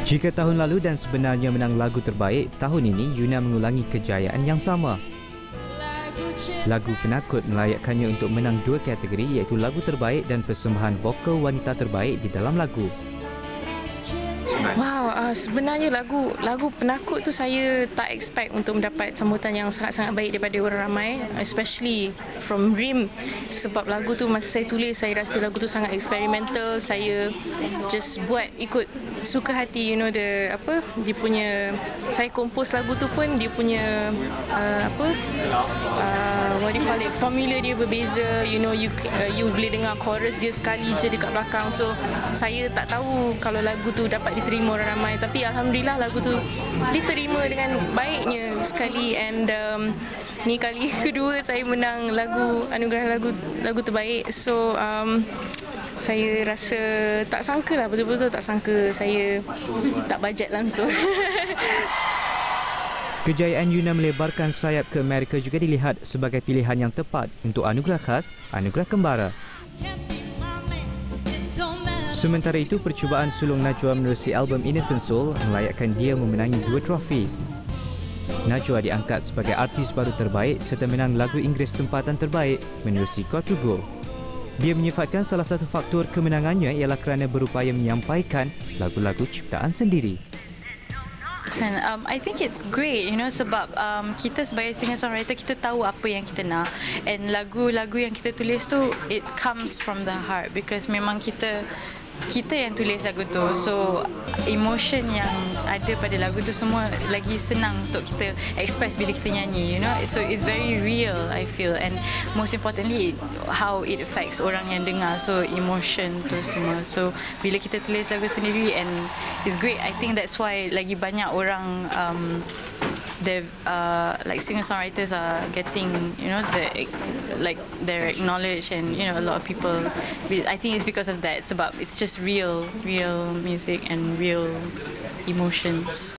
Jika tahun lalu dan sebenarnya menang lagu terbaik, tahun ini Yuna mengulangi kejayaan yang sama. Lagu Penakut melayakkannya untuk menang dua kategori iaitu lagu terbaik dan persembahan vokal wanita terbaik di dalam lagu. Wow, sebenarnya lagu Penakut tu saya tak expect untuk mendapat sambutan yang sangat-sangat baik daripada orang ramai, especially from RIM, sebab lagu tu masa saya tulis saya rasa lagu tu sangat eksperimental. Saya just buat ikut suka hati, dia punya, saya compose lagu tu pun dia punya what do you call it, formula dia berbeza. You boleh dengar chorus dia sekali je dekat belakang. So saya tak tahu kalau lagu tu dapat diterima orang ramai, tapi alhamdulillah lagu tu diterima dengan baiknya sekali. And ni kali kedua saya menang anugerah lagu terbaik. So saya rasa tak sangka lah, betul-betul tak sangka. Saya tak bajet langsung. Kejayaan Yuna melebarkan sayap ke Amerika juga dilihat sebagai pilihan yang tepat untuk anugerah khas, anugerah kembara. Sementara itu, percubaan sulung Najwa menerusi album Innocent Soul melayakkan dia memenangi 2 trofi. Najwa diangkat sebagai artis baru terbaik serta menang lagu Inggeris tempatan terbaik menerusi God to Go. Dia menyifatkan salah satu faktor kemenangannya ialah kerana berupaya menyampaikan lagu-lagu ciptaan sendiri. And I think it's great, sebab kita sebagai singer-songwriter kita tahu apa yang kita nak, and lagu-lagu yang kita tulis tu it comes from the heart because memang kita yang tulis lagu tu, so emotion yang ada pada lagu tu semua lagi senang untuk kita express bila kita nyanyi, so it's very real I feel, and most importantly how it affects orang yang dengar, so emotion tu semua. So bila kita tulis lagu sendiri, and it's great, I think that's why lagi banyak orang like singer-songwriters are getting, they're acknowledged, and a lot of people. I think it's because of that. Sebab it's just real music and real emotions.